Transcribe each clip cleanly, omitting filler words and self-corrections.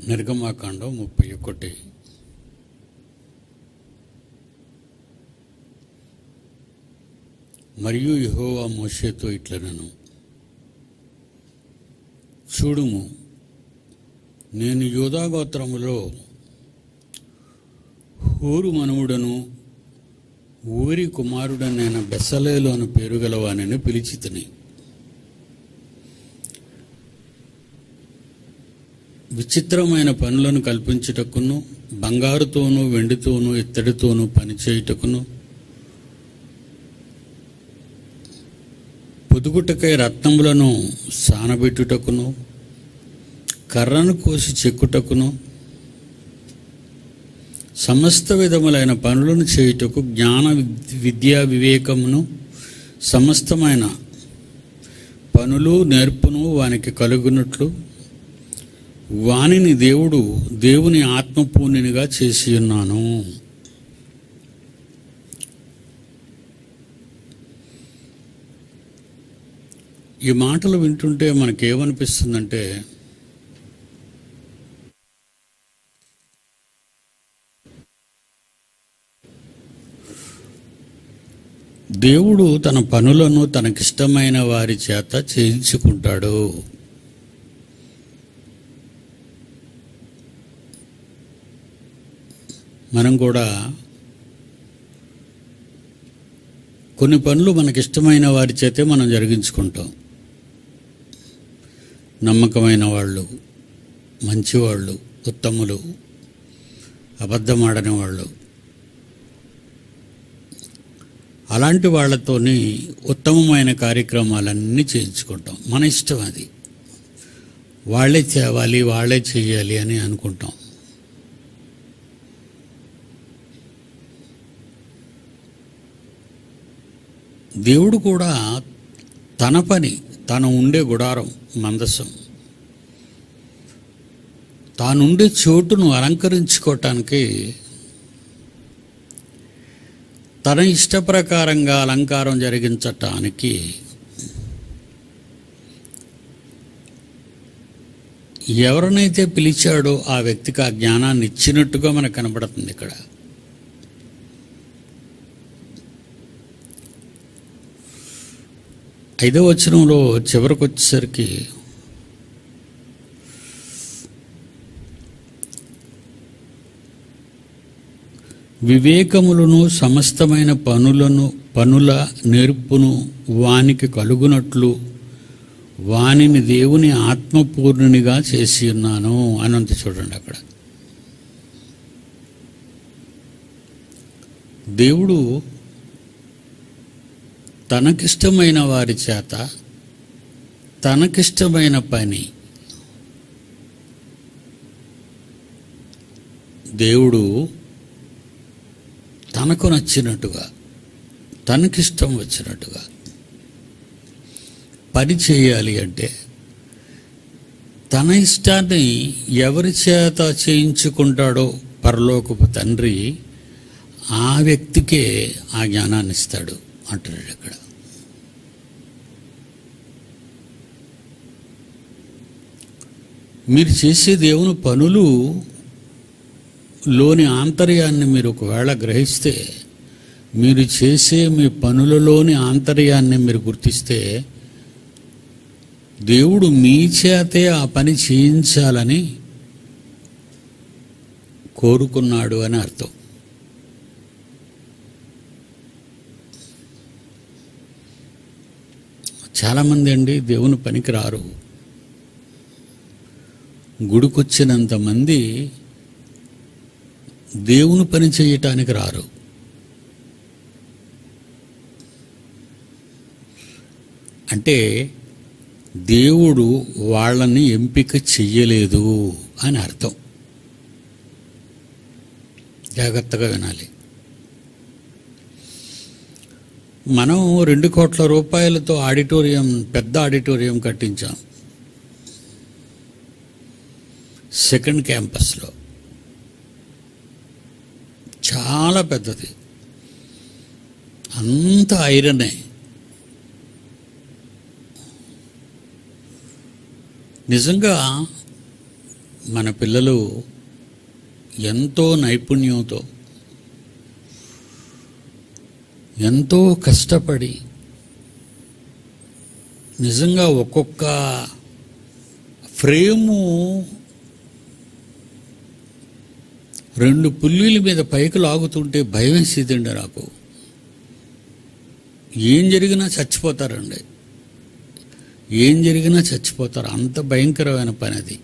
నిర్గమాకాండం 31. మరియు యెహోవా మోషేతో ఇట్లనెను, చూడుము, నేను యూదా గోత్రములో హూరు మనుమడును ఊరి కుమారుడనైన బెసలేలు అను పేరు గలవానిని పిలిచితిని. విచిత్రమైన పనులను కల్పించుటకును, బంగారుతోనూ వెండితోనూ ఇత్తడితోనూ పనిచేయుటకును, పొదుగుటకై రత్నములను సానబెట్టుటకును, కర్రను కోసి చెక్కుటకును, సమస్త విధములైన పనులను చేయుటకు జ్ఞాన విద్యా వివేకమును సమస్తమైన పనులు నేర్పును వానికి కలుగునట్లు వానిని దేవుని ఆత్మపూర్ణినిగా చేసి ఉన్నాను. ఈ మాటలు వింటుంటే మనకేమనిపిస్తుందంటే, దేవుడు తన పనులను తనకిష్టమైన వారి చేత చేయించుకుంటాడు. మనం కూడా కొన్ని పనులు మనకిష్టమైన వారి చేతే మనం జరిగించుకుంటాం. నమ్మకమైన వాళ్ళు, మంచివాళ్ళు, ఉత్తములు, అబద్ధమాడని వాళ్ళు, అలాంటి వాళ్ళతోని ఉత్తమమైన కార్యక్రమాలన్నీ చేయించుకుంటాం. మన ఇష్టం అది, వాళ్ళే చేయాలి, వాళ్ళే చేయాలి అని అనుకుంటాం. దేవుడు కూడా తన పని, తను ఉండే గుడారం, మందసం, తానుండే చోటును అలంకరించుకోవటానికి తన ఇష్టప్రకారంగా అలంకారం జరిగించటానికి ఎవరినైతే పిలిచాడో ఆ వ్యక్తికి ఆ జ్ఞానాన్ని ఇచ్చినట్టుగా మనకు కనబడుతుంది. ఇక్కడ 5వ వచనంలో చివరికి వచ్చేసరికి వివేకములను సమస్తమైన పనుల నేర్పును వానికి కలుగునట్లు వానిని దేవుని ఆత్మపూర్ణునిగా చేసి ఉన్నాను అనంత. చూడండి, అక్కడ దేవుడు తనకిష్టమైన వారి చేత తనకిష్టమైన పని దేవుడు తనకు నచ్చినట్టుగా, తనకిష్టం వచ్చినట్టుగా పని చేయాలి అంటే తన ఇష్టాన్ని ఎవరి చేత చేయించుకుంటాడో పరలోకపు తండ్రి ఆ వ్యక్తికే ఆ జ్ఞానాన్ని ఇస్తాడు అంటున్నాడు ఇక్కడ. మీరు చేసే దేవుని పనులు లోని ఆంతర్యాన్ని మీరు ఒకవేళ గ్రహిస్తే, మీరు చేసే మీ పనులలోని ఆంతర్యాన్ని మీరు గుర్తిస్తే, దేవుడు మీ చేతే ఆ పని చేయించాలని కోరుకున్నాడు అని అర్థం. చాలామంది అండి దేవుని పనికి రారు. గుడికొచ్చినంతమంది దేవుని పని చేయటానికి రారు. అంటే దేవుడు వాళ్ళని ఎంపిక చెయ్యలేదు అని అర్థం. జాగ్రత్తగా వినాలి. మనం 2 కోట్ల రూపాయలతో పెద్ద ఆడిటోరియం కట్టించాం సెకండ్ క్యాంపస్లో. చాలా పెద్దది, అంత ఐరనే. నిజంగా మన పిల్లలు ఎంతో నైపుణ్యంతో ఎంతో కష్టపడి నిజంగా ఒక్కొక్క ఫ్రేము 2 పుల్లీల మీద పైకి లాగుతుంటే భయం వేసేదండి నాకు. ఏం జరిగినా చచ్చిపోతారండి, ఏం జరిగినా చచ్చిపోతారు. అంత భయంకరమైన పని అది.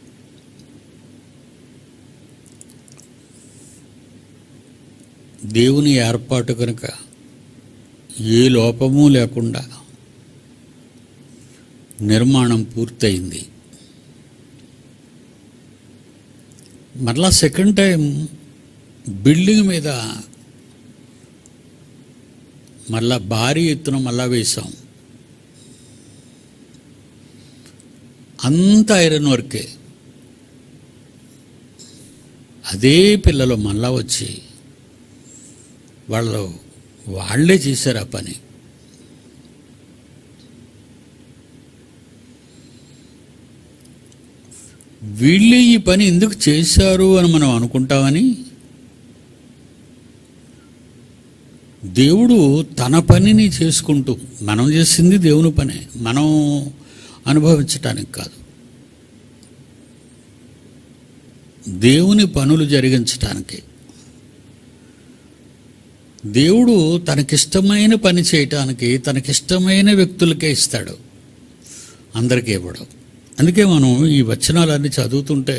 దేవుని ఏర్పాటు కనుక ఏ లోపము లేకుండా నిర్మాణం పూర్తయింది. మరలా సెకండ్ టైం బిల్డింగ్ మీద మళ్ళా భారీ ఎత్తున మళ్ళా వేశాం. అంత ఐరన్ వర్కే. అదే పిల్లలు మళ్ళా వచ్చి వాళ్ళే చేశారు ఆ పని. వీళ్ళే ఈ పని ఎందుకు చేశారు అని మనం అనుకుంటామని, దేవుడు తన పనిని చేసుకుంటూ, మనం చేసింది దేవుని పనే, మనం అనుభవించటానికి కాదు, దేవుని పనులు జరిగించటానికి. దేవుడు తనకిష్టమైన పని చేయటానికి తనకిష్టమైన వ్యక్తులకే ఇస్తాడు, అందరికీ ఇవ్వడం. అందుకే మనం ఈ వచనాలన్నీ చదువుతుంటే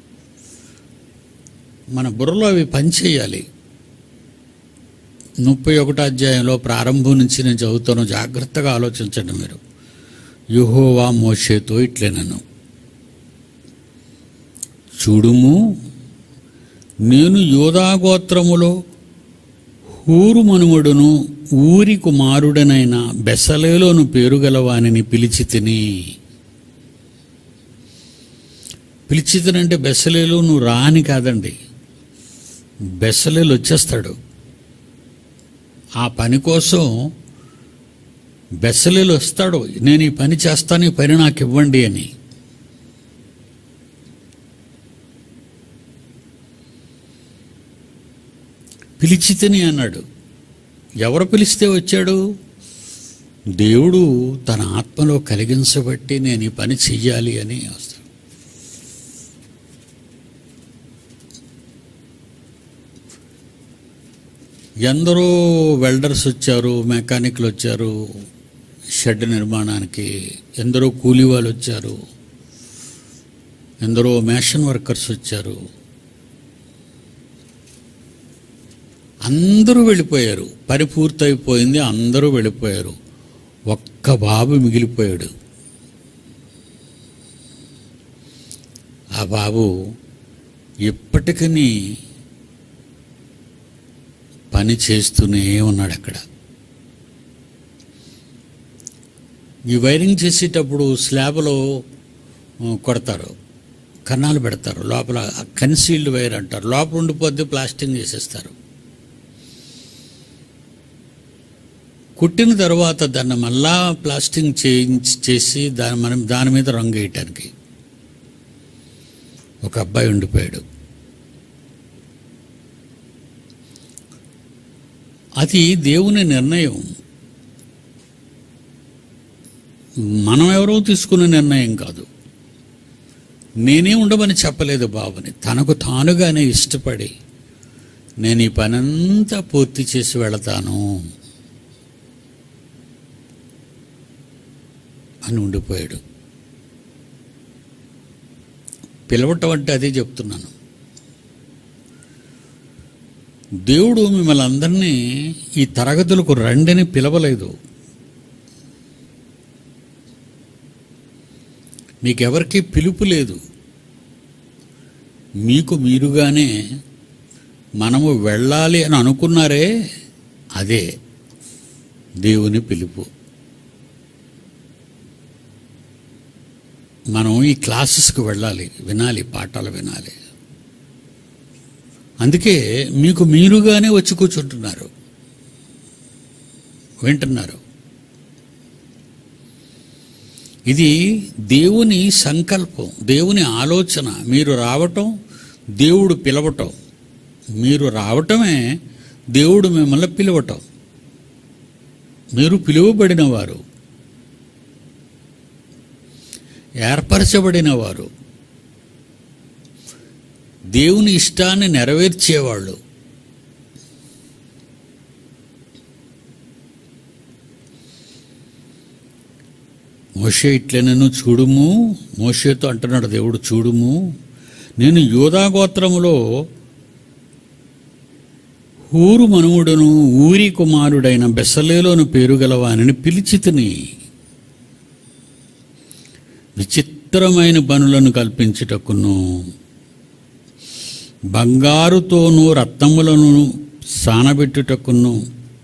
మన బుర్రలో అవి పనిచేయాలి. 31వ అధ్యాయంలో ప్రారంభం నుంచి నేను చదువుతాను, జాగ్రత్తగా ఆలోచించండి మీరు. యెహోవా మోషేతో ఇట్లనెను, చూడుము, నేను యూదా గోత్రములో హూరు మనుమడును ఊరి కుమారుడనైన బెసలేలోను పేరుగలవానిని పిలిచితిని. పిలిచితినంటే బెసలేలు నువ్వు రాని కాదండి, బెసలేలు వచ్చేస్తాడు. ఆ పని కోసం బెసలేలు వస్తాడు, నేను ఈ పని చేస్తాను, ఈ పని నాకు ఇవ్వండి అని. పిలిచితిని అన్నాడు. ఎవరు పిలిస్తే వచ్చాడు? దేవుడు తన ఆత్మలో కలిగించబట్టి నేను ఈ పని చెయ్యాలి అని వస్తాడు. ఎందరో వెల్డర్స్ వచ్చారు, మెకానిక్లు వచ్చారు షెడ్ నిర్మాణానికి, ఎందరో కూలీ వాళ్ళు వచ్చారు, ఎందరో మేషన్ వర్కర్స్ వచ్చారు. అందరూ వెళ్ళిపోయారు, పని పూర్తయిపోయింది, అందరూ వెళ్ళిపోయారు. ఒక్క బాబు మిగిలిపోయాడు. ఆ బాబు ఇప్పటికీ పని చేస్తూనే ఉన్నాడు అక్కడ. ఈ వైరింగ్ చేసేటప్పుడు స్లాబ్లో కొడతారు, కన్నాలు పెడతారు, లోపల కన్సీల్డ్ వైర్ అంటారు, లోపల ఉండిపోద్ది, ప్లాస్టింగ్ చేసేస్తారు. కుట్టిన తర్వాత దాన్ని మళ్ళా ప్లాస్టింగ్ చేసి దాని మీద రంగు వేయటానికి ఒక అబ్బాయి ఉండిపోయాడు. అది దేవుని నిర్ణయం, మనం ఎవరో తీసుకున్న నిర్ణయం కాదు. నేనే ఉండమని చెప్పలేదు బాబుని, తనకు తానుగానే ఇష్టపడి నేను ఈ పనంతా పూర్తి చేసి వెళతాను అని ఉండిపోయాడు. పిలవటం అంటే అదే చెప్తున్నాను. దేవుడు మిమ్మల్ని అందరినీ ఈ తరగతులకు రండిని పిలవలేదు. మీకెవరికి పిలుపు లేదు. మీకు మీరుగానే మనము వెళ్ళాలి అని అనుకున్నారే, అదే దేవుని పిలుపు. మనం ఈ క్లాసెస్కి వెళ్ళాలి, వినాలి, పాఠాలు వినాలి. అందుకే మీకు మీరుగానే వచ్చి కూర్చుంటున్నారు, వింటున్నారు. ఇది దేవుని సంకల్పం, దేవుని ఆలోచన. మీరు రావటం, దేవుడు పిలవటం. మీరు రావటమే దేవుడు మిమ్మల్ని పిలవటం. మీరు పిలువబడిన వారు, ఏర్పరచబడిన వారు, దేవుని ఇష్టాన్ని నెరవేర్చేవాళ్ళు. మోషే ఇట్లనను, చూడుము, మోషేతో అంటున్నాడు దేవుడు, చూడుము, నేను యూదా గోత్రములో ఊరు మనువుడును ఊరి కుమారుడైన బెసలేలోను పేరు గలవానిని పిలిచితిని. విచిత్రమైన పనులను కల్పించుటకును, బంగారుతోనూ రత్నములను సానబెట్టుటకును,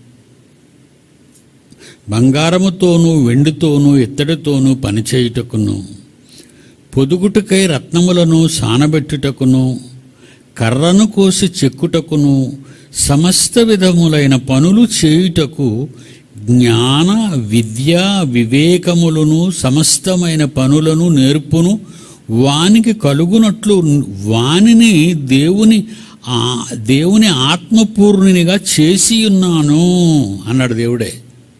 బంగారముతోనూ వెండితోనూ ఇత్తడితోనూ పనిచేయుటకును, పొదుగుటకై రత్నములను సానబెట్టుటకును, కర్రను కోసి చెక్కుటకును, సమస్త విధములైన పనులు చేయుటకు జ్ఞాన విద్య వివేకములను సమస్తమైన పనులను నేర్పును వానికి కలుగునట్లు వానిని దేవుని ఆత్మపూర్ణునిగా చేసి ఉన్నాను అన్నాడు దేవుడే.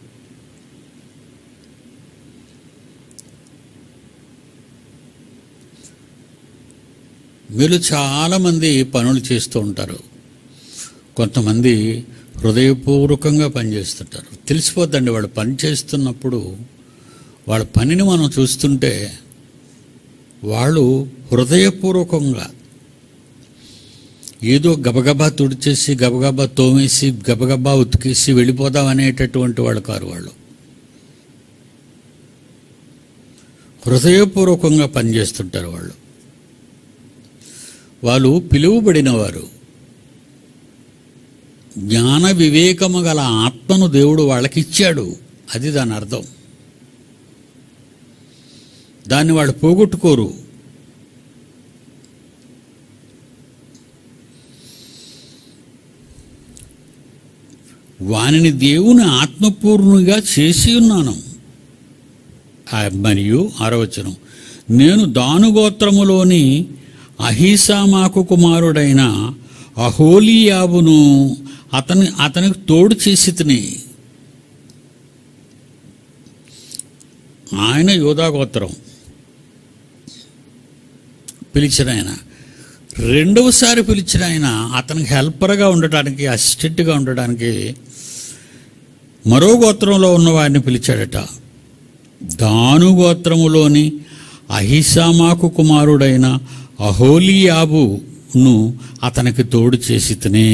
వీళ్ళు చాలామంది పనులు చేస్తూ ఉంటారు. కొంతమంది హృదయపూర్వకంగా పనిచేస్తుంటారు. తెలిసిపోద్దండి వాళ్ళు పని చేస్తున్నప్పుడు. వాళ్ళ పనిని మనం చూస్తుంటే వాళ్ళు హృదయపూర్వకంగా ఏదో గబగబా తుడిచేసి గబగబా తోమేసి గబగబా ఉతికేసి వెళ్ళిపోదాం అనేటటువంటి వాళ్ళు కారు. వాళ్ళు హృదయపూర్వకంగా పనిచేస్తుంటారు. వాళ్ళు పిలువబడిన వారు. జ్ఞాన వివేకము గల ఆత్మను దేవుడు వాళ్ళకిచ్చాడు. అది దాని అర్థం. దాన్ని వాళ్ళు పోగొట్టుకోరు. వానిని దేవుని ఆత్మపూర్ణుగా చేసి ఉన్నాను. మరియు 6వ వచనం, నేను దాను గోత్రములోని అహీసామాకు కుమారుడైన అహోలీయాబును అతనికి తోడు చేసి తిని. ఆయన యూదా గోత్రం పిలిచిన ఆయన, రెండవసారి పిలిచిన ఆయన అతనికి హెల్పర్గా ఉండటానికి, అసిస్టెంట్గా ఉండడానికి మరో గోత్రంలో ఉన్న వారిని పిలిచాడట. దాను గోత్రములోని అహీసామాకు కుమారుడైన అహోలీయాబును అతనికి తోడు చేసి తిని,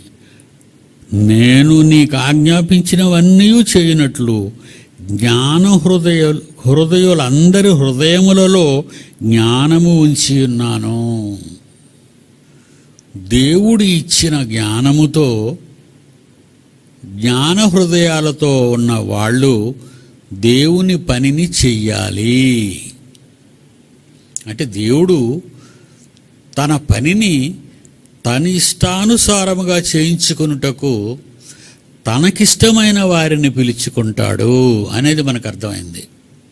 నేను నీకు ఆజ్ఞాపించినవన్నీ చేయనట్లు జ్ఞాన హృదయులందరి హృదయములలో జ్ఞానము ఉంచి ఉన్నాను. దేవుడు ఇచ్చిన జ్ఞానముతో, జ్ఞాన హృదయాలతో ఉన్న వాళ్ళు దేవుని పనిని చెయ్యాలి. అంటే దేవుడు తన పనిని తన ఇష్టానుసారముగా చేయించుకొనుటకు తనకిష్టమైన వారిని పిలుచుకుంటాడు అనేది మనకు అర్థమైంది.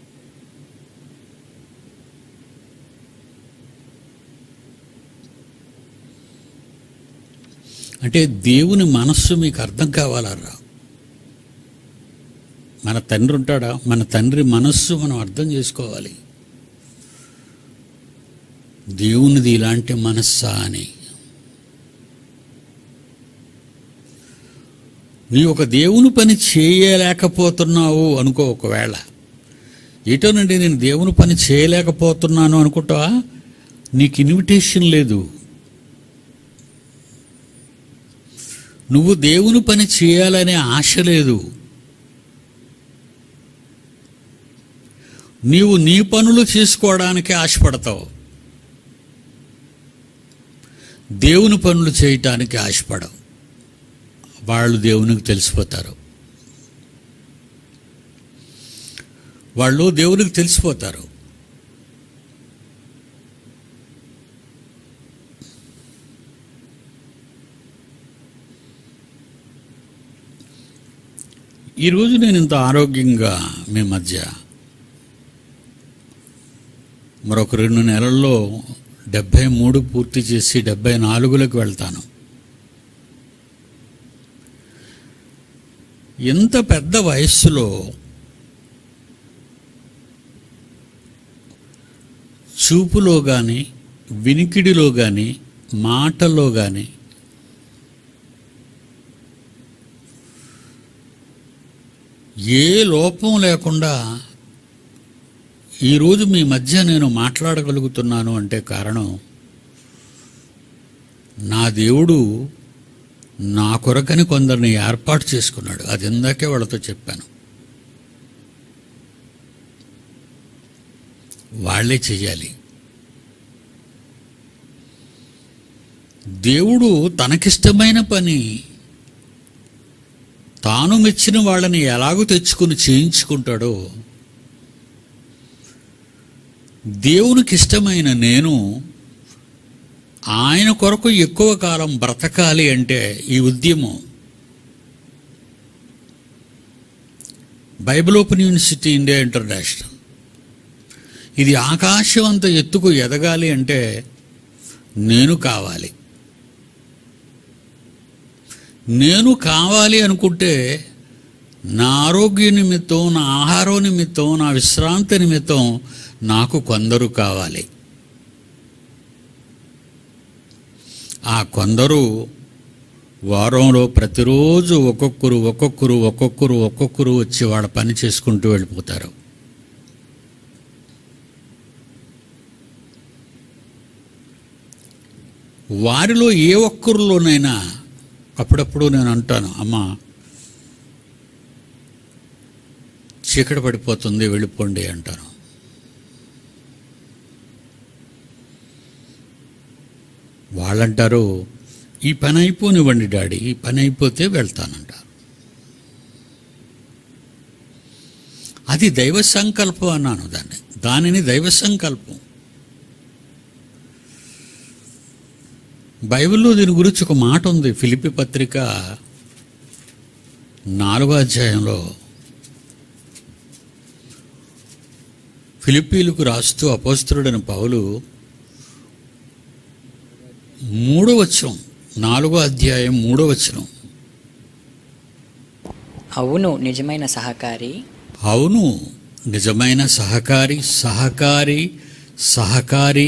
అంటే దేవుని మనస్సు మీకు అర్థం కావాలరా. మన తండ్రి ఉంటాడా, మన తండ్రి మనస్సు మనం అర్థం చేసుకోవాలి. దేవునిది ఇలాంటి మనస్సా అని. నీ ఒక దేవుని పని చేయలేకపోతున్నావు అనుకో. ఒకవేళ ఏటోనండి నేను దేవుని పని చేయలేకపోతున్నాను అనుకుంటావా, నీకు ఇన్విటేషన్ లేదు. నువ్వు దేవుని పని చేయాలనే ఆశ లేదు. నీవు నీ పనులు చేసుకోవడానికి ఆశపడతావు, దేవుని పనులు చేయటానికి ఆశపడవు. వాళ్ళు దేవునికి తెలిసిపోతారు. వాళ్ళు దేవునికి తెలిసిపోతారు. ఈరోజు నేను ఇంత ఆరోగ్యంగా మీ మధ్య మరొక 2 నెలల్లో 73 పూర్తి చేసి 74లకు వెళ్తాను. ఇంత పెద్ద వయస్సులో చూపులో కానీ, వినికిడిలో కానీ, మాటల్లో కానీ ఏ లోపం లేకుండా ఈరోజు మీ మధ్య నేను మాట్లాడగలుగుతున్నాను అంటే కారణం, నా దేవుడు నా కొరకని కొందరిని ఏర్పాటు చేసుకున్నాడు. అది ఇందాకే వాళ్ళతో చెప్పాను. వాళ్ళే చెయ్యాలి. దేవుడు తనకిష్టమైన పని తాను మెచ్చిన వాళ్ళని ఎలాగూ తెచ్చుకుని చేయించుకుంటాడో, దేవునికి ఇష్టమైన నేను ఆయన కొరకు ఎక్కువ కాలం బ్రతకాలి అంటే ఈ ఉద్యమం, bible open university India international, ఇది ఆకాశం అంత ఎత్తుకు ఎదగాలి అంటే నేను కావాలి. నేను కావాలి అనుకుంటే నా ఆరోగ్య నిమిత్తం, నా ఆహారం నిమిత్తం, నా విశ్రాంతి నిమిత్తం నాకు కొందరు కావాలి. ఆ కొందరు వారంలో ప్రతిరోజు ఒక్కొక్కరు వచ్చి వాళ్ళ పని చేసుకుంటూ వెళ్ళిపోతారు. వారిలో ఏ ఒక్కరిలోనైనా అప్పుడప్పుడు నేను అంటాను, అమ్మా చీకటి పడిపోతుంది వెళ్ళిపోండి అంటాను. వాళ్ళంటారు, ఈ పని అయిపోనివ్వండి డాడీ, ఈ పని అయిపోతే వెళ్తానంటారు. అది దైవ సంకల్పం అన్నాను. దానిని దైవ సంకల్పం. బైబిల్లో దీని గురించి ఒక మాట ఉంది. ఫిలిప్పీ పత్రిక 4వ అధ్యాయంలో ఫిలిప్పీలకు రాస్తూ అపోస్తలుడైన పౌలు 3వ వచనం, 4వ అధ్యాయం 3వ వచనం, అవును నిజమైన సహకారి, అవును నిజమైన సహకారి, సహకారి సహకారి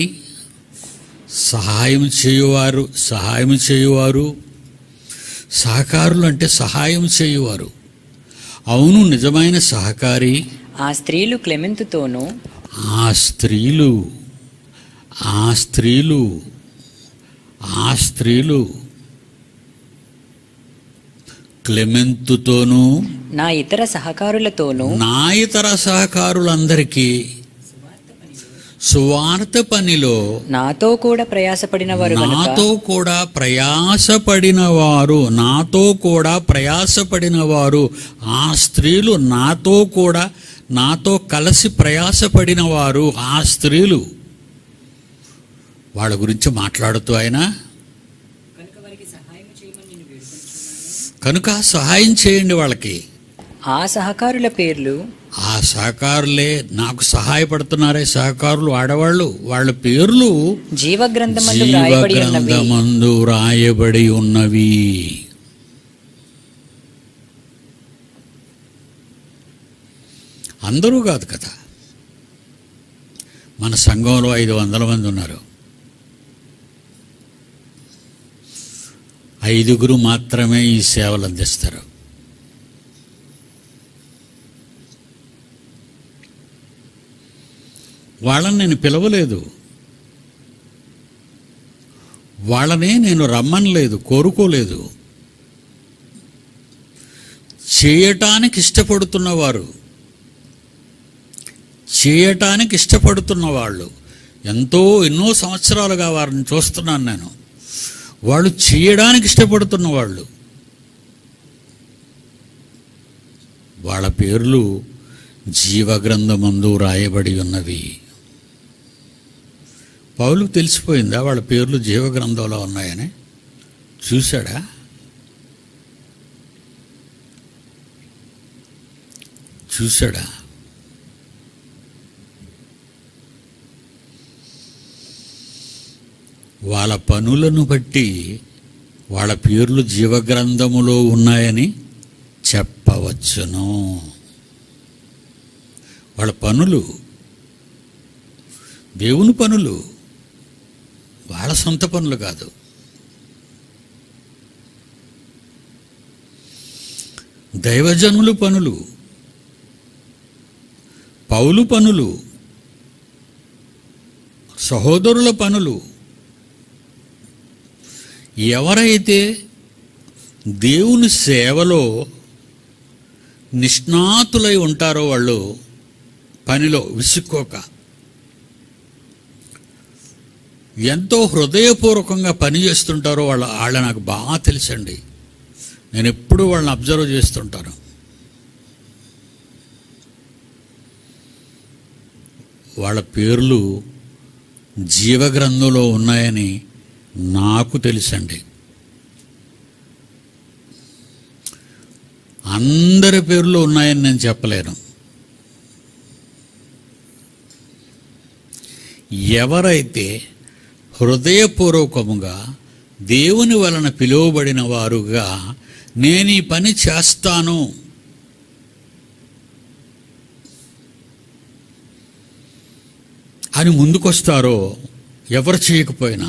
సహాయం చేయువారు, సహకారులు అంటే సహాయం చేయువారు. అవును నిజమైన సహకారి. ఆ స్త్రీలు క్లెమెంతుతోనూ, ఆ స్త్రీలు క్లెమెంతుతోనూ, నా ఇతర సహకారులందరికీ సువార్త పనిలో నాతో కూడా ప్రయాసపడిన వారు, ఆ స్త్రీలు నాతో కలిసి ప్రయాసపడిన వారు, ఆ స్త్రీలు వాళ్ళ గురించి మాట్లాడుతూ ఆయన కనుక సహాయం చేయండి వాళ్ళకి. ఆ సహకారుల పేర్లు, ఆ సహకారులే నాకు సహాయపడుతున్నారే సహకారులు ఆడవాళ్ళు, వాళ్ళ పేర్లు జీవగ్రంథమందు రాయబడి ఉన్నవి. అందరూ కాదు కదా. మన సంఘంలో 500 మంది ఉన్నారు. 5గురు మాత్రమే ఈ సేవలు అందిస్తారు. వాళ్ళని నేను పిలవలేదు, వాళ్ళనే నేను రమ్మనలేదు, కోరుకోలేదు. చేయటానికి ఇష్టపడుతున్న వాళ్ళు ఎన్నో సంవత్సరాలుగా వారిని చూస్తున్నాను నేను. వాళ్ళు చేయడానికి ఇష్టపడుతున్న వాళ్ళు, వాళ్ళ పేర్లు జీవగ్రంథమందు రాయబడి ఉన్నవి. పౌలుకు తెలిసిపోయిందా వాళ్ళ పేర్లు జీవగ్రంథంలో ఉన్నాయని? చూశాడా? వాళ్ళ పనులను బట్టి వాళ్ళ పేర్లు జీవగ్రంథములో ఉన్నాయని చెప్పవచ్చును. వాళ్ళ పనులు దేవుని పనులు, వాళ్ళ సొంత పనులు కాదు. దైవజనుల పనులు, పౌలు పనులు, సహోదరుల పనులు. ఎవరైతే దేవుని సేవలో నిష్ణాతులై ఉంటారో, వాళ్ళు పనిలో విసుక్కోక ఎంతో హృదయపూర్వకంగా పని చేస్తుంటారో వాళ్ళ నాకు బాగా తెలుసండి. నేను ఎప్పుడూ వాళ్ళని అబ్జర్వ్ చేస్తుంటాను. వాళ్ళ పేర్లు జీవగ్రంథంలో ఉన్నాయని నాకు తెలుసండి. అందరి పేర్లు ఉన్నాయని నేను చెప్పలేను. ఎవరైతే హృదయపూర్వకముగా దేవుని వలన పిలువబడిన వారుగా నేను ఈ పని చేస్తాను అని ముందుకొస్తారో, ఎవరు చేయకపోయినా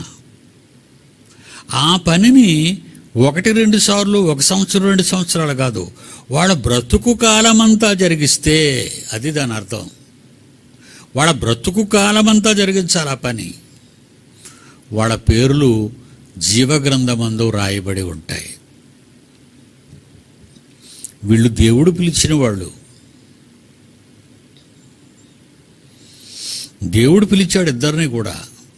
ఆ పనిని 1-2 సార్లు, 1 సంవత్సరం 2 సంవత్సరాలు కాదు, వాళ్ళ బ్రతుకు కాలమంతా జరిగిస్తే అది దాని అర్థం. వాళ్ళ బ్రతుకు కాలమంతా జరిగించాలి ఆ పని. వాళ్ళ పేర్లు జీవగ్రంథమందు రాయబడి ఉంటాయి. వీళ్ళు దేవుడు పిలిచిన వాళ్ళు. దేవుడు పిలిచాడు ఇద్దరిని కూడా.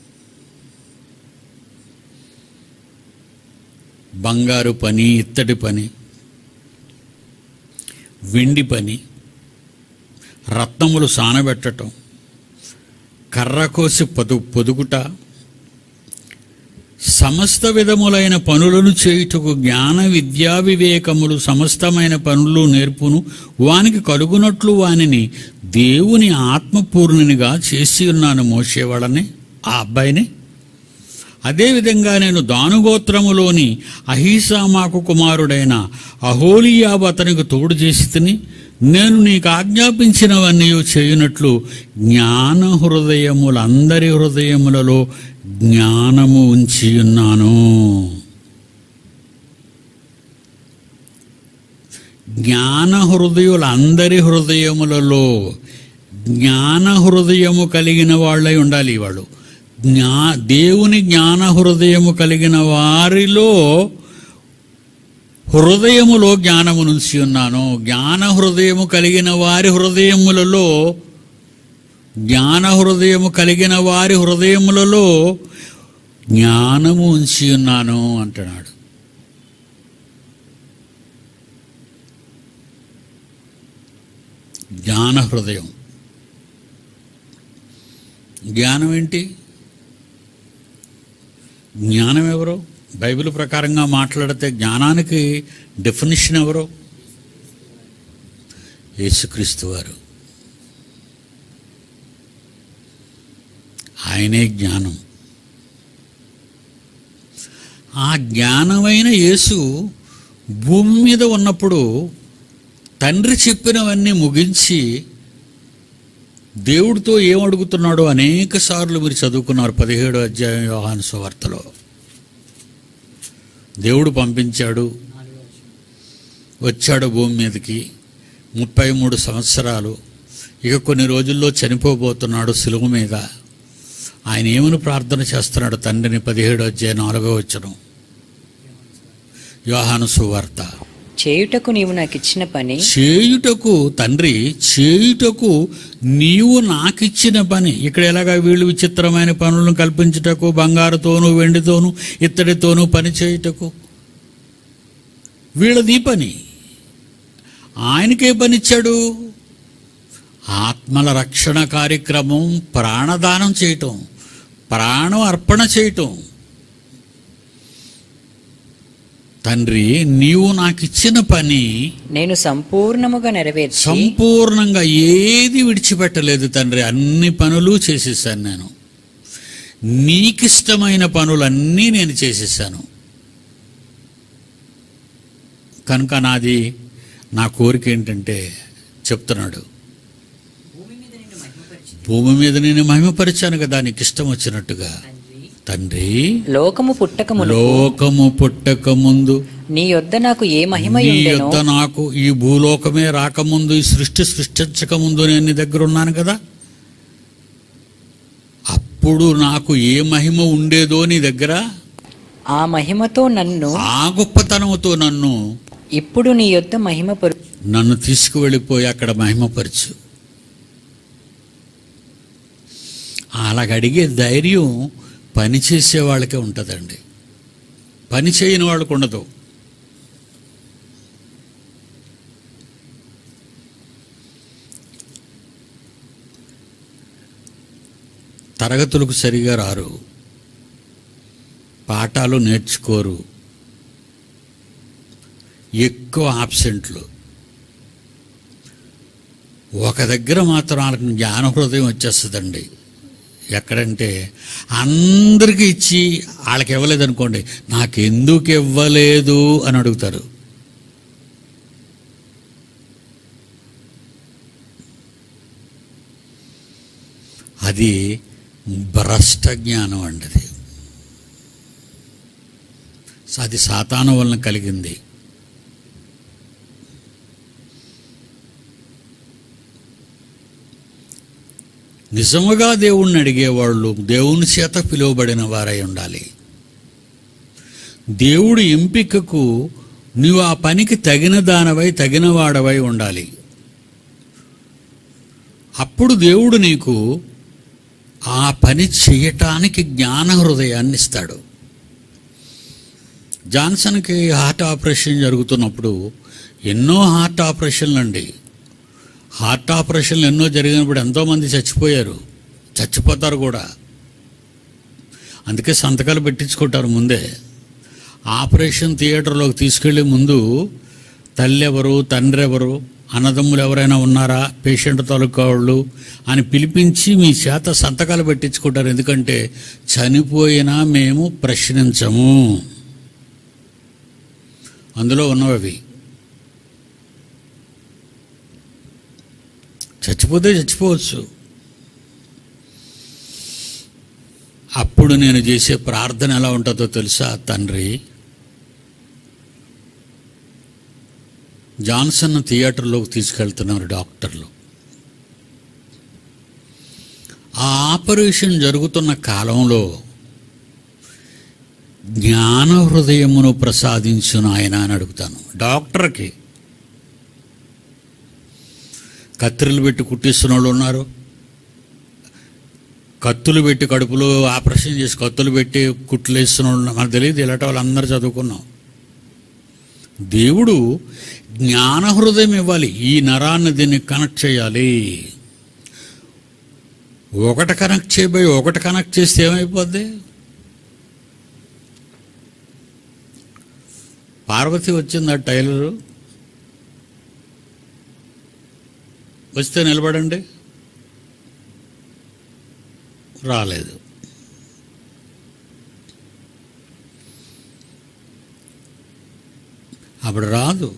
బంగారు పని, ఇత్తడి పని, వెండి పని, రత్నములు సానబెట్టటం, కర్ర కోసి పొదుగుట, సమస్త విధములైన పనులను చేయుటకు జ్ఞాన విద్యా వివేకములు సమస్తమైన పనులు నేర్పును. వానికి కలుగునట్లు వానిని దేవుని ఆత్మపూర్ణునిగా చేసి ఉన్నాను. మోషే వాళ్ళని, ఆ అబ్బాయిని. అదేవిధంగా నేను దానుగోత్రములోని అహీసామాకు కుమారుడైన అహోలియాబు అతనికి తోడు చేసి తిని, నేను నీకు ఆజ్ఞాపించినవన్నీ చేయునట్లు జ్ఞాన హృదయములందరి హృదయములలో జ్ఞానము ఉంచి ఉన్నాను. జ్ఞాన హృదయులందరి హృదయములలో జ్ఞాన హృదయము కలిగిన వాళ్ళై ఉండాలి. వాళ్ళు దేవుని జ్ఞాన హృదయము కలిగిన వారిలో హృదయములో జ్ఞానము నుంచి ఉన్నాను. జ్ఞాన హృదయము కలిగిన వారి హృదయములలో, జ్ఞాన హృదయము కలిగిన వారి హృదయములలో జ్ఞానము ఉంచి ఉన్నాను అంటున్నాడు. జ్ఞాన హృదయం. జ్ఞానం ఏంటి? జ్ఞానం ఎవరో? బైబిల్ ప్రకారంగా మాట్లాడితే జ్ఞానానికి డెఫినిషన్ ఎవరో? యేసుక్రీస్తు వారు. ఆయనే జ్ఞానం. ఆ జ్ఞానమైన యేసు భూమి మీద ఉన్నప్పుడు తండ్రి చెప్పినవన్నీ ముగించి దేవుడితో ఏం అడుగుతున్నాడో అనేక సార్లు మీరు చదువుకున్నారు. 17వ అధ్యాయం యోహాను సువార్తలో దేవుడు పంపించాడు, వచ్చాడు భూమి మీదకి 33 సంవత్సరాలు. ఇక కొన్ని రోజుల్లో చనిపోబోతున్నాడు సిలువ మీద. ఆయన ఏమని ప్రార్థన చేస్తున్నాడు తండ్రిని? 17వ అధ్యాయం 4వ వచనం యోహాను సువార్త. చేయుటకు నీవు నాకు ఇచ్చిన పని, చేయుటకు తండ్రి, చేయుటకు నీవు నాకిచ్చిన పని. ఇక్కడ ఎలాగా వీళ్ళు విచిత్రమైన పనులను కల్పించుటకు, బంగారుతోనూ వెండితోనూ ఇత్తడితోనూ పని చేయుటకు, వీళ్ళది పని. ఆయనకే పనిచ్చాడు? ఆత్మల రక్షణ కార్యక్రమం, ప్రాణదానం చేయటం, ప్రాణం అర్పణ చేయటం. తండ్రి, నీవు నాకు ఇచ్చిన పని నేను సంపూర్ణముగా నెరవేర్చి, సంపూర్ణంగా ఏది విడిచిపెట్టలేదు తండ్రి. అన్ని పనులు చేసేసాను నేను. నీకిష్టమైన పనులన్నీ నేను చేసేసాను. కనుక నా కోరిక ఏంటంటే చెప్తున్నాడు, భూమి మీద నేను మహిమపరిచాను కదా నీకు ఇష్టం వచ్చినట్టుగా. తండ్రి, లోకము పుట్టక ముందు నీ యొద్ద నాకు ఏ మహిమ నీ ఉండెనో, యొద్ద నాకు ఈ భూలోకమే రాకముందు, ఈ సృష్టించక ముందు నేను నీ దగ్గర ఉన్నాను కదా. అప్పుడు నాకు ఏ మహిమ ఉండేదో నీ దగ్గర, ఆ మహిమతో నన్ను, ఆ గొప్పతనముతో నన్ను ఇప్పుడు నీ యొద్ద మహిమపరు. నన్ను తీసుకువెళ్ళిపోయి అక్కడ మహిమపరచు. అలాగడిగే ధైర్యం పని చేసే వాళ్ళకే ఉంటుందండి, పని చేయని వాళ్ళకు ఉండదు. తరగతులకు సరిగా రారు, పాఠాలు నేర్చుకోరు, ఎక్కువ ఆబ్సెంట్లు. ఒక దగ్గర మాత్రం వాళ్ళకి జ్ఞాన హృదయం వచ్చేస్తుందండి. ఎక్కడంటే అందరికీ ఇచ్చి వాళ్ళకి ఇవ్వలేదు అనుకోండి, నాకెందుకు ఇవ్వలేదు అని అడుగుతారు. అది భ్రష్ట జ్ఞానం అండి. అది సాతాను వలన కలిగింది. నిజముగా దేవుణ్ణి అడిగేవాళ్ళు దేవుని చేత పిలువబడిన వారై ఉండాలి. దేవుడి ఎంపికకు నీవు ఆ పనికి తగిన దానవై, తగిన వాడవై ఉండాలి. అప్పుడు దేవుడు నీకు ఆ పని చేయటానికి జ్ఞాన హృదయాన్ని ఇస్తాడు. జాన్సన్కి హార్ట్ ఆపరేషన్ జరుగుతున్నప్పుడు ఎన్నో హార్ట్ ఆపరేషన్లు అండి. హార్ట్ ఆపరేషన్లు ఎన్నో జరిగినప్పుడు ఎంతోమంది చచ్చిపోతారు కూడా. అందుకే సంతకాలు పెట్టించుకుంటారు ముందే. ఆపరేషన్ థియేటర్లోకి తీసుకెళ్లే ముందు తల్లి ఎవరు, తండ్రి ఎవరు, అన్నదమ్ములు ఎవరైనా ఉన్నారా, పేషెంట్ తాలూకా వాళ్ళు అని పిలిపించి మీ చేత సంతకాలు పెట్టించుకుంటారు. ఎందుకంటే చనిపోయినా మేము ప్రశ్నించము, అందులో ఉన్నవి. చచ్చిపోతే చచ్చిపోవచ్చు. అప్పుడు నేను చేసే ప్రార్థన ఎలా ఉంటుందో తెలుసా? తండ్రి, జాన్సన్ థియేటర్లోకి తీసుకెళ్తున్నారు డాక్టర్లు. ఆ ఆపరేషన్ జరుగుతున్న కాలంలో జ్ఞాన హృదయమును ప్రసాదించును ఆయన అని అడుగుతాను డాక్టర్కి. కత్తిరలు పెట్టి కుట్టిస్తున్న వాళ్ళు ఉన్నారు, కత్తులు పెట్టి కడుపులో ఆపరేషన్ చేసి కత్తులు పెట్టి కుట్లు వేస్తున్న వాళ్ళు మనకు తెలియదు. ఇలాంటి వాళ్ళు అందరూ చదువుకున్నాం. దేవుడు జ్ఞాన హృదయం ఇవ్వాలి. ఈ నరాన్ని దీన్ని కనెక్ట్ చేయాలి. ఒకటి కనెక్ట్ చేయబోయి ఒకటి కనెక్ట్ చేస్తే ఏమైపోద్ది? పార్వతి వచ్చింది ఆ టైలరు, వస్తే నిలబడండి, రాలేదు. అప్పుడు రాదు,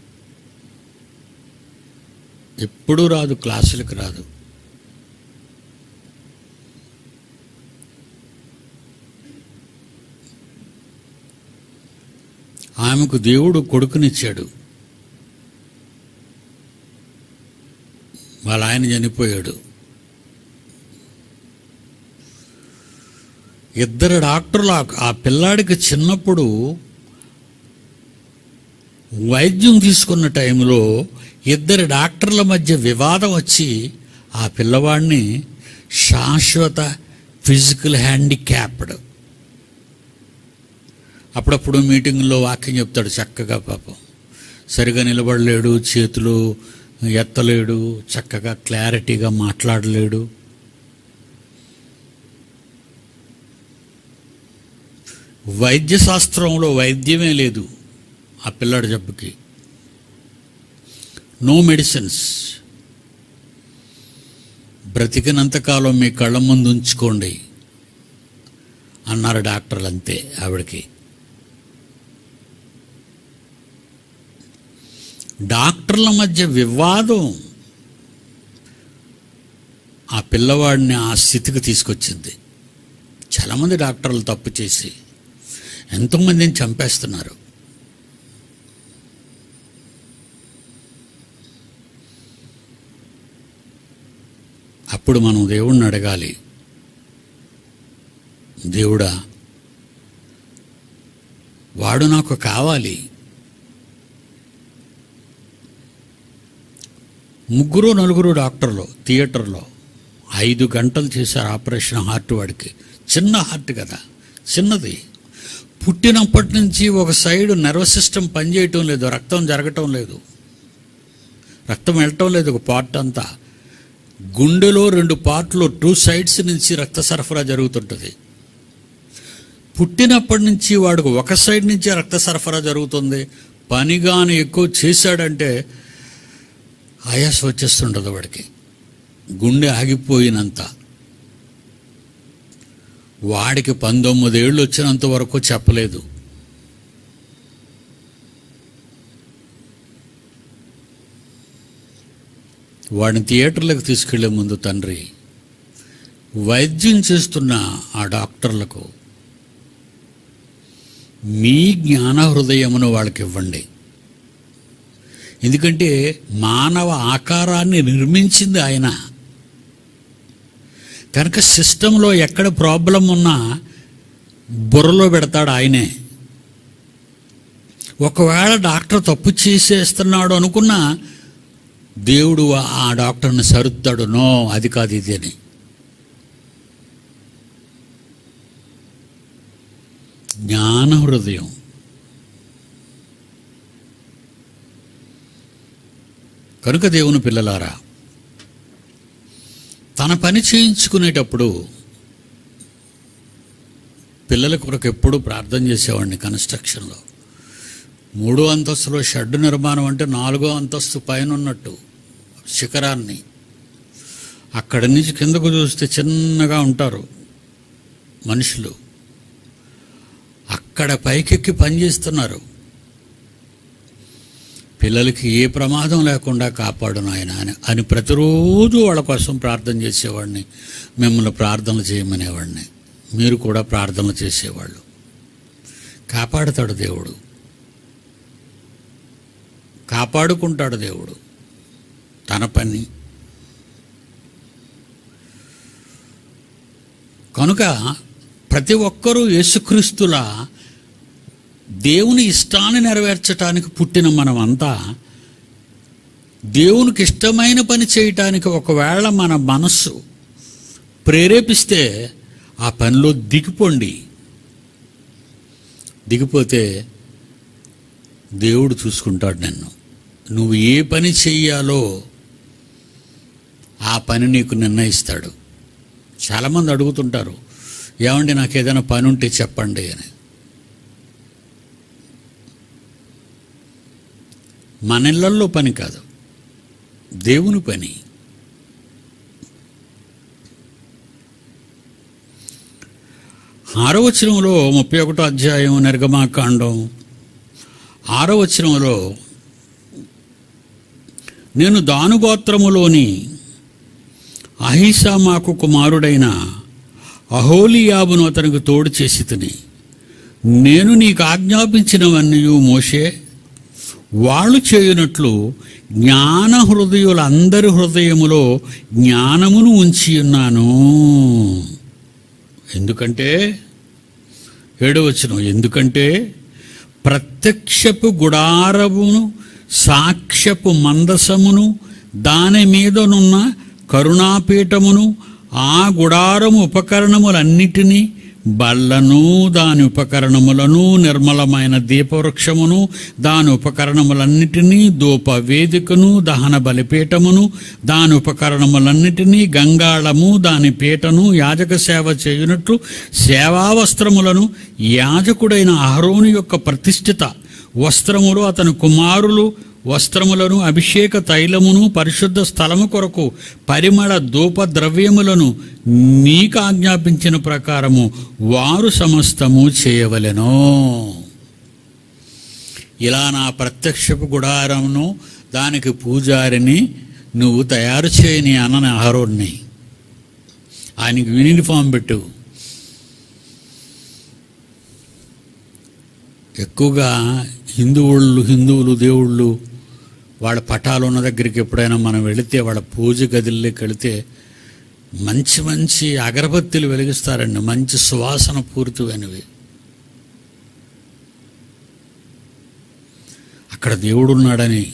ఎప్పుడూ రాదు, క్లాసులకు రాదు. ఆమెకు దేవుడు కొడుకునిచ్చాడు. వాళ్ళ ఆయన చనిపోయాడు. ఇద్దరు డాక్టర్లు ఆ పిల్లాడికి చిన్నప్పుడు వైద్యం తీసుకున్న టైంలో ఇద్దరు డాక్టర్ల మధ్య వివాదం వచ్చి ఆ పిల్లవాడిని శాశ్వత ఫిజికల్ హ్యాండిక్యాప్డ్. అప్పుడప్పుడు మీటింగ్లో వాక్యం చెప్తాడు చక్కగా. పాపం సరిగా నిలబడలేడు, చేతులు ఎత్తలేడు, చక్కగా క్లారిటీగా మాట్లాడలేడు. వైద్య శాస్త్రంలో వైద్యమే లేదు ఆ పిల్లాడి జబ్బుకి. No medicines. బ్రతికినంతకాలం మీ కళ్ళ ముందు ఉంచుకోండి. అన్నారు డాక్టర్లు. అంతే. ఆవిడకి డాక్టర్ల మధ్య వివాదం ఆ పిల్లవాడిని ఆ స్థితికి తీసుకొచ్చింది. చాలామంది డాక్టర్లు తప్పు చేసి ఎంతోమందిని చంపేస్తున్నారు. అప్పుడు మనం దేవుణ్ణి అడగాలి, దేవుడా వాడు నాకు కావాలి. 3-4 డాక్టర్లు థియేటర్లో 5 గంటలు చేశారు ఆపరేషన్. హార్ట్ వాడికి చిన్న హార్ట్ కదా, చిన్నది. పుట్టినప్పటి నుంచి ఒక సైడ్ నర్వస్ సిస్టమ్ పనిచేయటం లేదు, రక్తం జరగటం లేదు, రక్తం వెళ్ళటం లేదు. ఒక పార్ట్ అంతా గుండెలో 2 పార్ట్లు 2 సైడ్స్ నుంచి రక్త సరఫరా జరుగుతుంటుంది. పుట్టినప్పటి నుంచి వాడికి ఒక సైడ్ నుంచే రక్త సరఫరా జరుగుతుంది. పనిగాని ఎక్కువ చేశాడంటే ఆయాసం వచ్చేస్తుంటుంది వాడికి, గుండె ఆగిపోయినంత. వాడికి 19 ఏళ్ళు వచ్చినంత వరకు చెప్పలేదు. వాడిని థియేటర్లకు తీసుకెళ్లే ముందు తండ్రి వైద్యం చేస్తున్న ఆ డాక్టర్లకు మీ జ్ఞాన హృదయమును వాళ్ళకి ఇవ్వండి. ఎందుకంటే మానవ ఆకారాన్ని నిర్మించింది ఆయన కనుక సిస్టంలో ఎక్కడ ప్రాబ్లం ఉన్నా బుర్రలో పెడతాడు ఆయనే. ఒకవేళ డాక్టర్ తప్పు చేసేస్తున్నాడు అనుకున్నా దేవుడు ఆ డాక్టర్ని సరుద్దాడు. నో, అది కాదు ఇది అని. జ్ఞాన హృదయం. కనుక దేవుని పిల్లలారా, తన పని చేయించుకునేటప్పుడు పిల్లల కొరకు ఎప్పుడూ ప్రార్థన చేసేవాడిని. కన్స్ట్రక్షన్లో 3వ అంతస్తులో షెడ్ నిర్మాణం అంటే 4వ అంతస్తు పైన ఉన్నట్టు శిఖరాన్ని. అక్కడి నుంచి కిందకు చూస్తే చిన్నగా ఉంటారు మనుషులు, అక్కడ పైకెక్కి పనిచేస్తున్నారు. పిల్లలకి ఏ ప్రమాదం లేకుండా కాపాడు నాయన అని ప్రతిరోజు వాళ్ళ కోసం ప్రార్థన చేసేవాడిని. మిమ్మల్ని ప్రార్థనలు చేయమనేవాడిని, మీరు కూడా ప్రార్థనలు చేసేవాళ్ళు. కాపాడుతాడు దేవుడు, కాపాడుకుంటాడు దేవుడు తన పని. కనుక ప్రతి ఒక్కరూ యేసుక్రీస్తులా దేవుని ఇష్టాన్ని నెరవేర్చటానికి పుట్టిన మనమంతా దేవునికి ఇష్టమైన పని చేయటానికి ఒకవేళ మన మనస్సు ప్రేరేపిస్తే ఆ పనిలో దిగిపోండి. దిగిపోతే దేవుడు చూసుకుంటాడు నిన్ను. నువ్వు ఏ పని చెయ్యాలో ఆ పని నీకు నిర్ణయిస్తాడు. చాలామంది అడుగుతుంటారు, ఏమండి నాకు ఏదైనా పని ఉంటే చెప్పండి అని. మన ఇళ్ళల్లో పని కాదు, దేవుని పని. ఆరవ వచనంలో 31వ అధ్యాయం నిర్గమాకాండం 6వ వచనంలో, నేను దాను గోత్రములోని అహీసామాకు కుమారుడైన అహోలియాబును అతనికి తోడు చేసి తిని, నేను నీకు ఆజ్ఞాపించినవన్నీ మోషే వాళ్ళు చేయునట్లు జ్ఞాన హృదయులందరి హృదయములో జ్ఞానమును ఉంచి ఉన్నాను. ఎందుకంటే 7వ వచనం, ఎందుకంటే ప్రత్యక్షపు గుడారమును సాక్ష్యపు మందసమును దాని మీదనున్న కరుణాపీఠమును ఆ గుడారము ఉపకరణములన్నిటినీ బల్లను దాని ఉపకరణములను నిర్మలమైన దీపవృక్షమును దాని ఉపకరణములన్నిటినీ ధూప వేదికను దహన బలిపీఠమును దాని ఉపకరణములన్నిటినీ గంగాళము దాని పీటను యాజక సేవ చేయునట్లు సేవావస్త్రములను యాజకుడైన అహరోను యొక్క ప్రతిష్ఠిత వస్త్రములు అతని కుమారులు వస్త్రములను, అభిషేక తైలమును, పరిశుద్ధ స్థలము కొరకు పరిమళ ధూప ద్రవ్యములను నీకు ఆజ్ఞాపించిన ప్రకారము వారు సమస్తము చేయవలెను. ఇలా నా ప్రత్యక్షపు గుడారమును దానికి పూజారిని నువ్వు తయారు చేయని అన్నని అహరోన్ని. ఆయనకి యూనిఫామ్ పెట్టు. ఎక్కువగా హిందువులు దేవుళ్ళు వాళ్ళ పటాలు ఉన్న దగ్గరికి ఎప్పుడైనా మనం వెళితే, వాళ్ళ పూజ గదిలోకి వెళితే మంచి మంచి అగరబత్తులు వెలిగిస్తారండి, మంచి సువాసన పూరితమైనవి. అక్కడ దేవుడు ఉన్నాడని.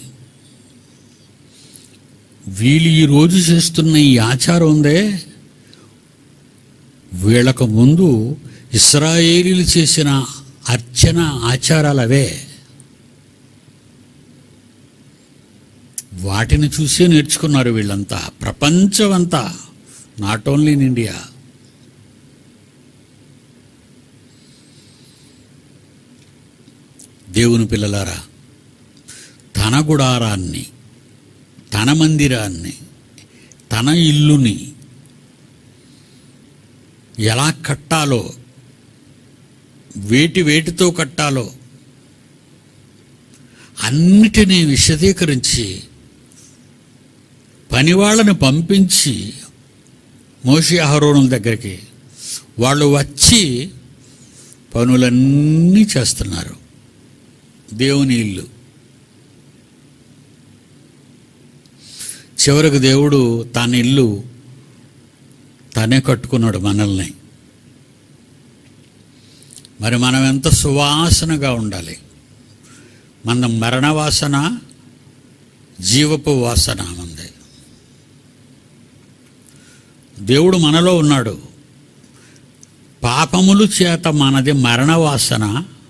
వీళ్ళు ఈరోజు చేస్తున్న ఈ ఆచారం ఉందే, వీళ్ళకు ముందు ఇశ్రాయేలీలు చేసిన అర్చన ఆచారాలు అవే. వాటిని చూసే నేర్చుకున్నారు వీళ్ళంతా, ప్రపంచమంతా, నాట్ ఓన్లీ ఇన్ ఇండియా. దేవుని పిల్లలారా, తన గుడారాన్ని, తన మందిరాన్ని, తన ఇల్లుని ఎలా కట్టాలో, వేటితో కట్టాలో అన్నిటినీ విశదీకరించి పనివాళ్ళని పంపించి మోషే అహరోనుల దగ్గరికి వాళ్ళు వచ్చి పనులన్నీ చేస్తున్నారు. దేవుని ఇల్లు. చివరికి దేవుడు తన ఇల్లు తనే కట్టుకున్నాడు మనల్ని. మరి మనం ఎంత సువాసనగా ఉండాలి. మన మరణ వాసన, జీవపు వాసన మంది. దేవుడు మనలో ఉన్నాడు. పాపములు చేత మనది మరణ వాసన,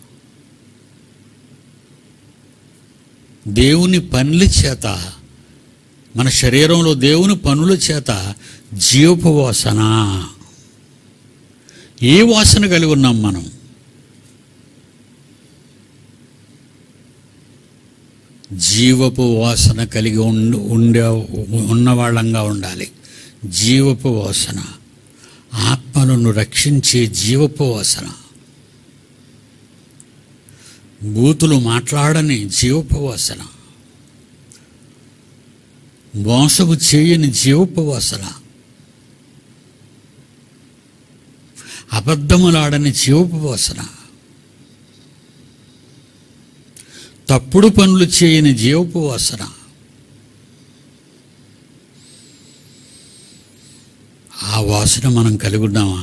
దేవుని పనుల చేత, మన శరీరంలో దేవుని పనుల చేత జీవపు వాసన. ఏ వాసన కలిగి ఉన్నాం మనం? జీవపు వాసన కలిగి ఉన్నవాళ్ళంగా ఉండాలి. జీవపు వాసన, ఆత్మలను రక్షించే జీవపు వాసన, బూతులు మాట్లాడని జీవపు వాసన, మోసపు చేయని జీవపు వాసన, అబద్ధములాడని జీవపు వాసన, తప్పుడు పనులు చేయని జీవపు వాసన. ఆ వాసన మనం కలిగి ఉన్నామా?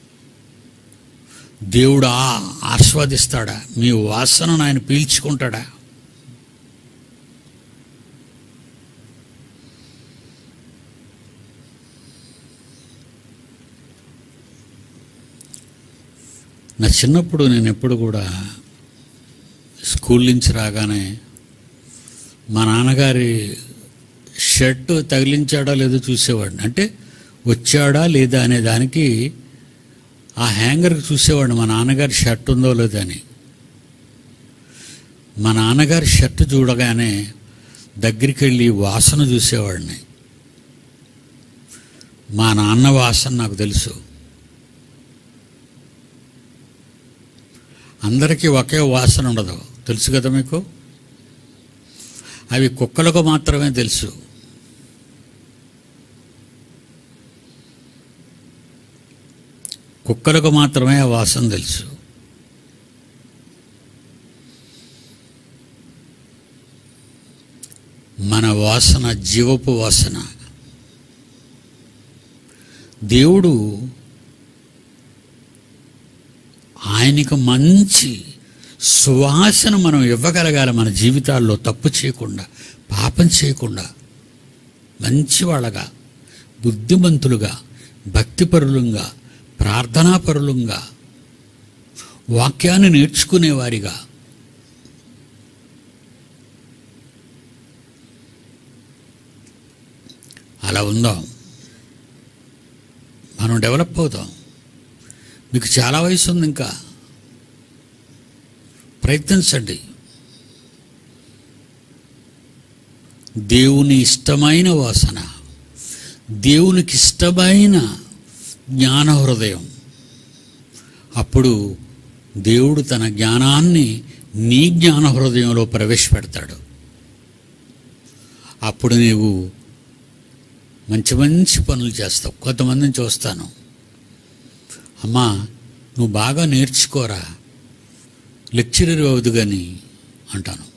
దేవుడు ఆస్వాదిస్తాడా? మీ వాసనను ఆయన పీల్చుకుంటాడా? నా చిన్నప్పుడు నేను ఎప్పుడు కూడా స్కూల్ నుంచి రాగానే మా నాన్నగారి షర్ట్ తగిలించాడా లేదో చూసేవాడిని. అంటే వచ్చాడా లేదా అనే దానికి ఆ హ్యాంగర్కి చూసేవాడిని, మా నాన్నగారి షర్ట్ ఉందో లేదో అని. మా నాన్నగారి షర్ట్ చూడగానే దగ్గరికి వెళ్ళి వాసన చూసేవాడిని. మా నాన్న వాసన నాకు తెలుసు. అందరికీ ఒకే వాసన ఉండదు, తెలుసు కదా మీకు. అవి కుక్కలకు మాత్రమే తెలుసు. కుక్కలకు మాత్రమే ఆ వాసన తెలుసు. మన వాసన జీవపు వాసన. దేవుడు ఆయనకు మంచి సువాసన మనం ఇవ్వగలగాలి. మన జీవితాల్లో తప్పు చేయకుండా, పాపం చేయకుండా, మంచివాళ్ళగా, బుద్ధిమంతులుగా, భక్తిపరులంగా, ప్రార్థనాపరులంగా, వాక్యాన్ని నేర్చుకునేవారిగా. అలా ఉందాం, మనం డెవలప్ అవుతాం. మీకు చాలా వయసు ఉంది, ఇంకా ప్రయత్నించండి. దేవుని ఇష్టమైన వాసన, దేవునికి ఇష్టమైన జ్ఞాన హృదయం. అప్పుడు దేవుడు తన జ్ఞానాన్ని నీ జ్ఞాన హృదయంలో ప్రవేశపెడతాడు. అప్పుడు నీవు మంచి మంచి పనులు చేస్తావు. కొంతమందిని చూస్తాను, అమ్మా నువ్వు బాగా నేర్చుకోరా, లెక్చరర్ అవుదు కానీ అంటాను.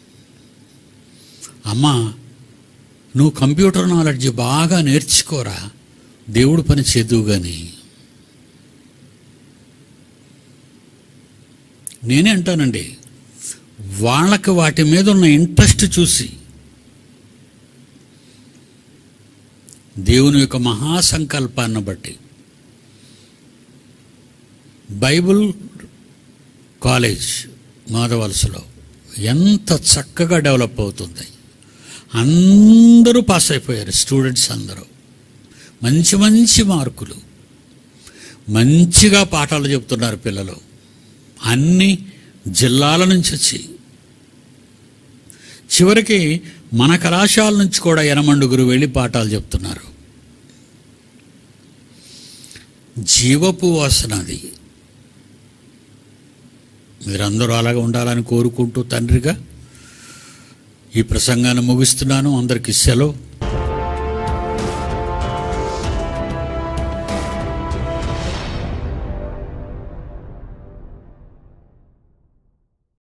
అమ్మా నువ్వు కంప్యూటర్ నాలెడ్జ్ బాగా నేర్చుకోరా, దేవుడు పని చేదువు కానీ. నేనే అంటానండి, వాళ్ళకి వాటి మీద ఉన్న ఇంట్రెస్ట్ చూసి దేవుని యొక్క మహాసంకల్పాన్ని బట్టి బైబిల్ కాలేజ్ మాధవలసలో ఎంత చక్కగా డెవలప్ అవుతుంది. అందరూ పాస్ అయిపోయారు, స్టూడెంట్స్ అందరూ మంచి మంచి మార్కులు, మంచిగా పాఠాలు చెప్తున్నారు పిల్లలు. అన్ని జిల్లాల నుంచి వచ్చి చివరికి మన కళాశాల నుంచి కూడా 8 వెళ్ళి పాఠాలు చెప్తున్నారు. జీవపు వాసన అది. మీరందరూ అలాగే ఉండాలని కోరుకుంటూ తండ్రిగా ఈ ప్రసంగాన్ని ముగిస్తున్నాను. అందరికీ సెలవు.